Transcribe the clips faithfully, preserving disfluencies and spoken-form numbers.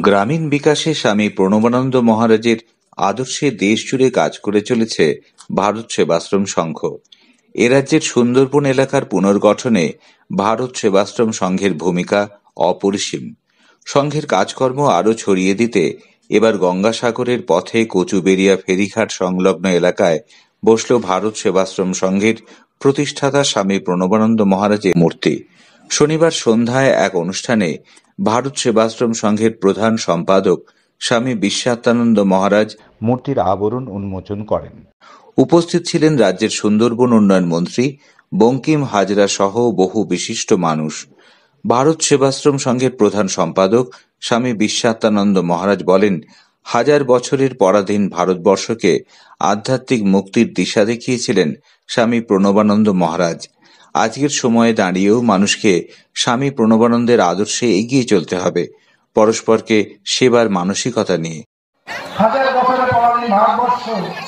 গ্রামীণ বিকাশে স্বামী প্রণবানন্দ মহারাজের আদর্শে দেশ জুড়ে কাজ করে চলেছে ভারত সেবাশ্রম সংঘ। এ রাজ্যের সুন্দরবন এলাকার পুনর্গঠনে ভারত সেবাশ্রম সংঘের ভূমিকা অপরিসীম। সংঘের কাজকর্ম আরও ছড়িয়ে দিতে এবার গঙ্গাসাগরের পথে কচুবেড়িয়া ফেরিঘাট সংলগ্ন এলাকায় বসল ভারত সেবাশ্রম সংঘের প্রতিষ্ঠাতা স্বামী প্রণবানন্দ মহারাজের মূর্তি। শনিবার সন্ধ্যায় এক অনুষ্ঠানে ভারত সেবাশ্রম সংঘের প্রধান সম্পাদক স্বামী বিশ্বাত্মানন্দ মহারাজ মূর্তির আবরণ উন্মোচন করেন। উপস্থিত ছিলেন রাজ্যের সুন্দরবন উন্নয়ন মন্ত্রী বঙ্কিম হাজরা সহ বহু বিশিষ্ট মানুষ। ভারত সেবাশ্রম সংঘের প্রধান সম্পাদক স্বামী বিশ্বাত্মানন্দ মহারাজ বলেন, হাজার বছরের পরাধীন ভারতবর্ষকে আধ্যাত্মিক মুক্তির দিশা দেখিয়েছিলেন স্বামী প্রণবানন্দ মহারাজ। আজকের সময়ে দাঁড়িয়েও মানুষকে স্বামী প্রণবানন্দের আদর্শে এগিয়ে চলতে হবে, পরস্পরকে সেবার মানসিকতা নিয়ে। হাজার বছরের পরাধীন ভারতবর্ষ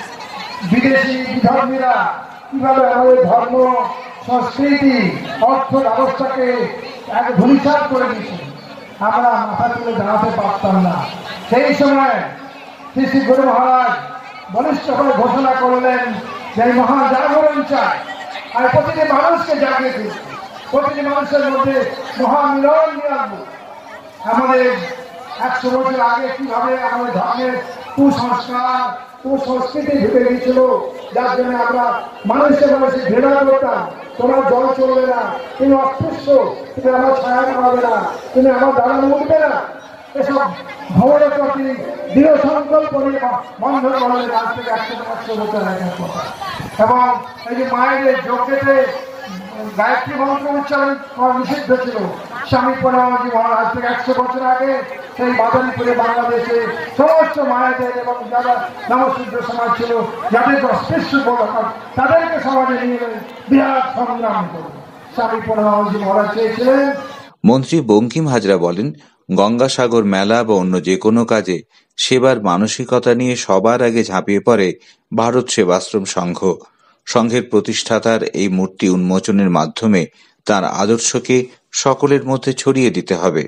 বিদেশি বিধর্মীরা কিভাবে আমাদের ধর্ম, সংস্কৃতি, অর্থ ব্যবস্থাকে এক ধূলিসাৎ করে দিয়েছে, আমরা মাথা তুলে দাঁড়াতে পারতাম না। সেই সময় শ্রী শ্রী গুরু মহারাজ বলিষ্ঠভাবে ঘোষণা করলেন যে মহা জাগরণ চাই, আর প্রতিটি মানুষকে জাগিয়ে দিন, প্রতিটি মানুষের মধ্যে মহামিলন নিয়ে আনবো। আমাদের একশো বছর আগে কিভাবে আমাদের ধর্মের কুসংস্কার কুসংস্কৃতি ঢুকে গিয়েছিল, যার জন্য আমরা মানুষের মানুষের ঘৃণা করতাম। তোমার জল চলবে না, তুমি অস্পৃশ্য, তুমি আমার ছায়া নামাবে না, তুমি আমার দাঁড়ানো উঠবে না, এসব ভবনের প্রতি দৃঢ় সংকল্প নিয়ে বন্ধ করলেন আজ থেকে একশো একশো বছর আগের কথা। এবং এই যে মায়েদের যজ্ঞেতে গায়ত্রী মন্ত্র উচ্চারণ করা নিষিদ্ধ ছিল, স্বামী প্রণবানন্দ মহারাজ থেকে একশো বছর আগে সেই বাদানীপুরে বাংলাদেশে সমস্ত মায়েদের এবং যারা নবশুদ্ধ সমাজ ছিল, যাদের অস্পৃশ্য বলা তাদেরকে সমাজে নিয়ে বিরাট সংগ্রাম করে স্বামী প্রণবানন্দ মহারাজ চেয়েছিলেন। মন্ত্রী বঙ্কিম হাজরা বলেন, গঙ্গাসাগর মেলা বা অন্য যে কোনো কাজে সেবার মানসিকতা নিয়ে সবার আগে ঝাঁপিয়ে পড়ে ভারত সেবাশ্রম সংঘ। সংঘের প্রতিষ্ঠাতার এই মূর্তি উন্মোচনের মাধ্যমে তার আদর্শকে সকলের মধ্যে ছড়িয়ে দিতে হবে।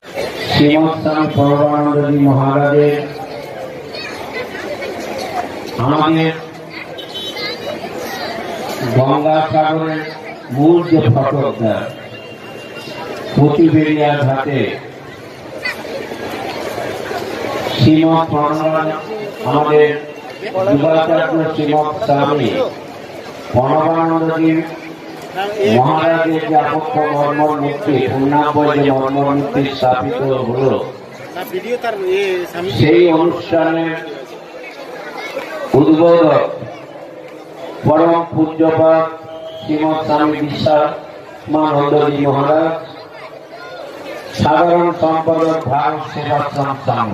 মহারাজের আমাদের গঙ্গাসাগরের মূল যে ফটকটা কচুবেড়িয়া ঘাটে শ্রীমৎ আমাদের যুগাচার্য শ্রীমৎ স্বামী প্রণবানন্দজি মহারাজের যে আপক্ষ মর্মর মূর্তি পূর্ণাবয় যে মর্মর মূর্তি স্থাপিত হল, সেই অনুষ্ঠানের উদ্বোধক পরম পূজ্যপাদ শ্রীমৎ স্বামী বিশ্বাত্মানন্দজি মহারাজ, সাধারণ সম্পাদক ভারত সেবাশ্রম সংঘ,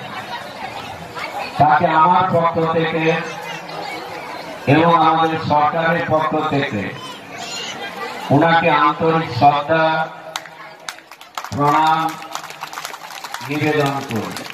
তাকে আমার পক্ষ থেকে এবং আমাদের সরকারের পক্ষ থেকে ওনাকে আন্তরিক শ্রদ্ধা প্রণাম নিবেদন করি।